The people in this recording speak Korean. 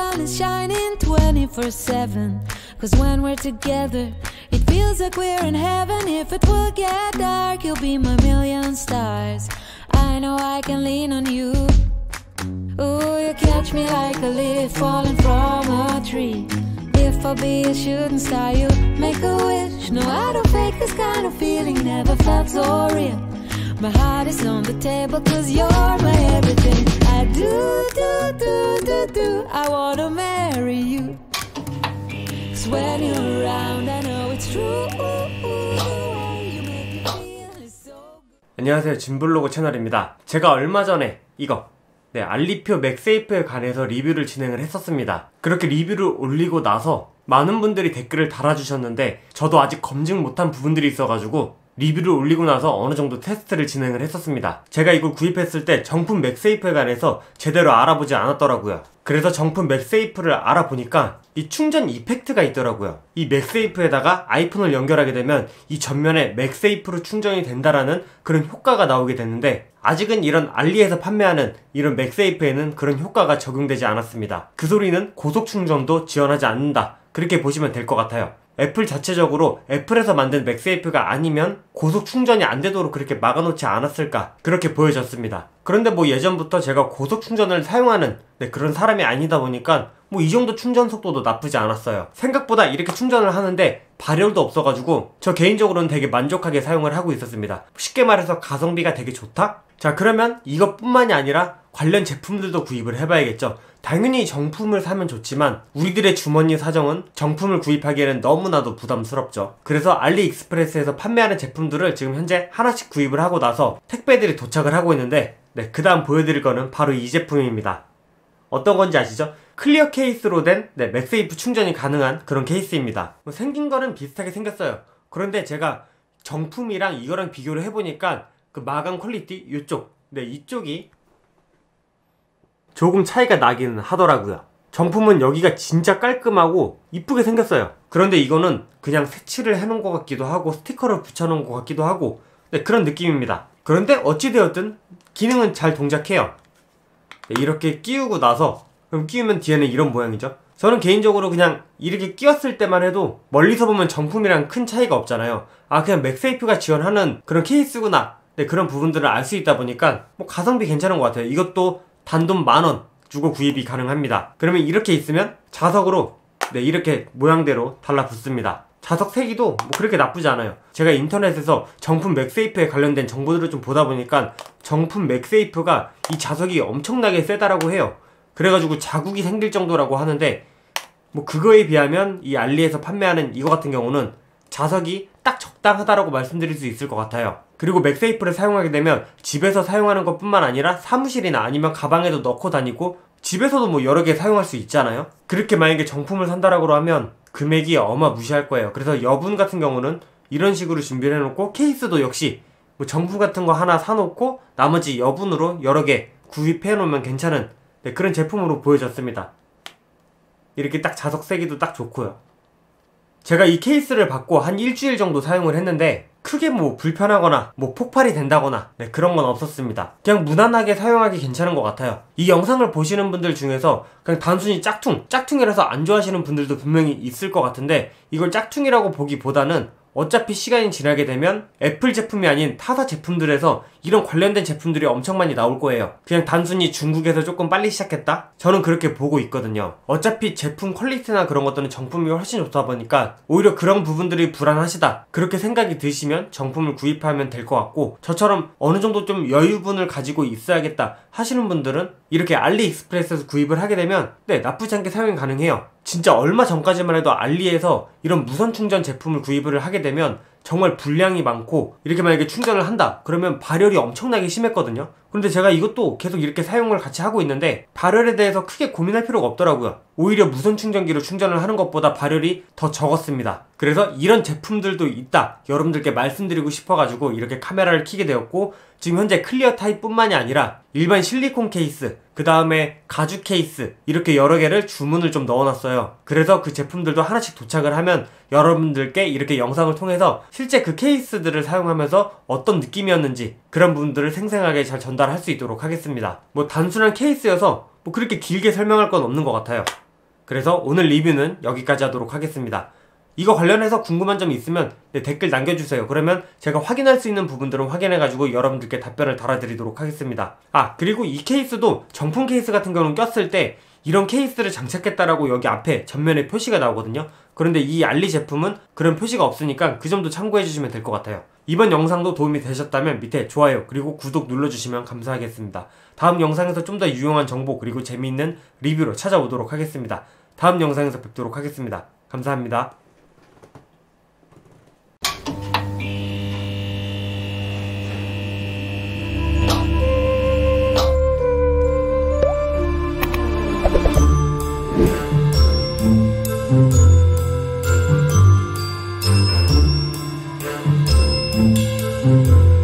sun is shining 24/7. Cause when we're together, it feels like we're in heaven. If it will get dark, you'll be my million stars. I know I can lean on you. Ooh, you catch me like a leaf falling from a tree. If I'll be a shooting star, you make a wish. No, I don't fake this kind of feeling, never felt so real. My heart is on the table cause you're my everything. I do, I wanna marry you. Cause when you're around I know it's true. You make me feel it's so good. 안녕하세요, 진블로그 채널입니다. 제가 얼마 전에 이거 알리표 맥세이프에 관해서 리뷰를 진행을 했었습니다. 그렇게 리뷰를 올리고 나서 많은 분들이 댓글을 달아주셨는데 저도 아직 검증 못한 부분들이 있어가지고 리뷰를 올리고 나서 어느 정도 테스트를 진행을 했었습니다. 제가 이걸 구입했을 때 정품 맥세이프에 관해서 제대로 알아보지 않았더라고요. 그래서 정품 맥세이프를 알아보니까 이 충전 이펙트가 있더라고요. 이 맥세이프에다가 아이폰을 연결하게 되면 이 전면에 맥세이프로 충전이 된다라는 그런 효과가 나오게 됐는데 아직은 이런 알리에서 판매하는 이런 맥세이프에는 그런 효과가 적용되지 않았습니다. 그 소리는 고속 충전도 지원하지 않는다, 그렇게 보시면 될 것 같아요. 애플 자체적으로 애플에서 만든 맥세이프가 아니면 고속 충전이 안 되도록 그렇게 막아놓지 않았을까, 그렇게 보여졌습니다. 그런데 뭐 예전부터 제가 고속 충전을 사용하는 그런 사람이 아니다 보니까 뭐 이 정도 충전 속도도 나쁘지 않았어요. 생각보다 이렇게 충전을 하는데 발열도 없어가지고 저 개인적으로는 되게 만족하게 사용을 하고 있었습니다. 쉽게 말해서 가성비가 되게 좋다? 자, 그러면 이것뿐만이 아니라 관련 제품들도 구입을 해봐야겠죠. 당연히 정품을 사면 좋지만 우리들의 주머니 사정은 정품을 구입하기에는 너무나도 부담스럽죠. 그래서 알리익스프레스에서 판매하는 제품들을 지금 현재 하나씩 구입을 하고 나서 택배들이 도착을 하고 있는데 그 다음 보여드릴 거는 바로 이 제품입니다. 어떤 건지 아시죠? 클리어 케이스로 된 맥세이프 충전이 가능한 그런 케이스입니다. 생긴 거는 비슷하게 생겼어요. 그런데 제가 정품이랑 이거랑 비교를 해보니까 그 마감 퀄리티 이쪽이 조금 차이가 나기는 하더라고요. 정품은 여기가 진짜 깔끔하고 이쁘게 생겼어요. 그런데 이거는 그냥 색칠을 해놓은 것 같기도 하고 스티커를 붙여놓은 것 같기도 하고 그런 느낌입니다. 그런데 어찌되었든 기능은 잘 동작해요. 이렇게 끼우고 나서 그럼 끼우면 뒤에는 이런 모양이죠. 저는 개인적으로 그냥 이렇게 끼웠을 때만 해도 멀리서 보면 정품이랑 큰 차이가 없잖아요. 아, 그냥 맥세이프가 지원하는 그런 케이스구나, 그런 부분들을 알 수 있다 보니까 뭐 가성비 괜찮은 것 같아요. 이것도 단돈 10,000원 주고 구입이 가능합니다. 그러면 이렇게 있으면 자석으로 이렇게 모양대로 달라붙습니다. 자석 세기도 뭐 그렇게 나쁘지 않아요. 제가 인터넷에서 정품 맥세이프에 관련된 정보들을 좀 보다 보니까 정품 맥세이프가 이 자석이 엄청나게 세다라고 해요. 그래가지고 자국이 생길 정도라고 하는데 뭐 그거에 비하면 이 알리에서 판매하는 이거 같은 경우는 자석이 딱 적당하다라고 말씀드릴 수 있을 것 같아요. 그리고 맥세이프를 사용하게 되면 집에서 사용하는 것 뿐만 아니라 사무실이나 아니면 가방에도 넣고 다니고 집에서도 뭐 여러 개 사용할 수 있잖아요. 그렇게 만약에 정품을 산다라고 하면 금액이 어마무시할 거예요. 그래서 여분 같은 경우는 이런 식으로 준비를 해놓고 케이스도 역시 뭐 정품 같은 거 하나 사놓고 나머지 여분으로 여러 개 구입해 놓으면 괜찮은 그런 제품으로 보여졌습니다. 이렇게 딱 자석 세기도 딱 좋고요. 제가 이 케이스를 받고 한 일주일 정도 사용을 했는데 크게 뭐 불편하거나 뭐 폭발이 된다거나 그런 건 없었습니다. 그냥 무난하게 사용하기 괜찮은 것 같아요. 이 영상을 보시는 분들 중에서 그냥 단순히 짝퉁이라서 안 좋아하시는 분들도 분명히 있을 것 같은데 이걸 짝퉁이라고 보기보다는 어차피 시간이 지나게 되면 애플 제품이 아닌 타사 제품들에서 이런 관련된 제품들이 엄청 많이 나올 거예요. 그냥 단순히 중국에서 조금 빨리 시작했다? 저는 그렇게 보고 있거든요. 어차피 제품 퀄리티나 그런 것들은 정품이 훨씬 좋다 보니까 오히려 그런 부분들이 불안하시다, 그렇게 생각이 드시면 정품을 구입하면 될 것 같고, 저처럼 어느 정도 좀 여유분을 가지고 있어야겠다 하시는 분들은 이렇게 알리익스프레스에서 구입을 하게 되면 나쁘지 않게 사용이 가능해요. 진짜 얼마 전까지만 해도 알리에서 이런 무선 충전 제품을 구입을 하게 되면 정말 분량이 많고 이렇게 만약에 충전을 한다 그러면 발열이 엄청나게 심했거든요. 그런데 제가 이것도 계속 이렇게 사용을 같이 하고 있는데 발열에 대해서 크게 고민할 필요가 없더라고요. 오히려 무선 충전기로 충전을 하는 것보다 발열이 더 적었습니다. 그래서 이런 제품들도 있다, 여러분들께 말씀드리고 싶어가지고 이렇게 카메라를 켜게 되었고, 지금 현재 클리어 타입 뿐만이 아니라 일반 실리콘 케이스, 그 다음에 가죽 케이스, 이렇게 여러 개를 주문을 좀 넣어놨어요. 그래서 그 제품들도 하나씩 도착을 하면 여러분들께 이렇게 영상을 통해서 실제 그 케이스들을 사용하면서 어떤 느낌이었는지 그런 부분들을 생생하게 잘 전달할 수 있도록 하겠습니다. 뭐 단순한 케이스여서 뭐 그렇게 길게 설명할 건 없는 것 같아요. 그래서 오늘 리뷰는 여기까지 하도록 하겠습니다. 이거 관련해서 궁금한 점 있으면 댓글 남겨주세요. 그러면 제가 확인할 수 있는 부분들은 확인해가지고 여러분들께 답변을 달아드리도록 하겠습니다. 그리고 이 케이스도 정품 케이스 같은 경우는 꼈을 때 이런 케이스를 장착했다라고 여기 앞에 전면에 표시가 나오거든요. 그런데 이 알리 제품은 그런 표시가 없으니까 그 점도 참고해주시면 될 것 같아요. 이번 영상도 도움이 되셨다면 밑에 좋아요 그리고 구독 눌러주시면 감사하겠습니다. 다음 영상에서 좀 더 유용한 정보 그리고 재미있는 리뷰로 찾아오도록 하겠습니다. 다음 영상에서 뵙도록 하겠습니다. 감사합니다. Thank you.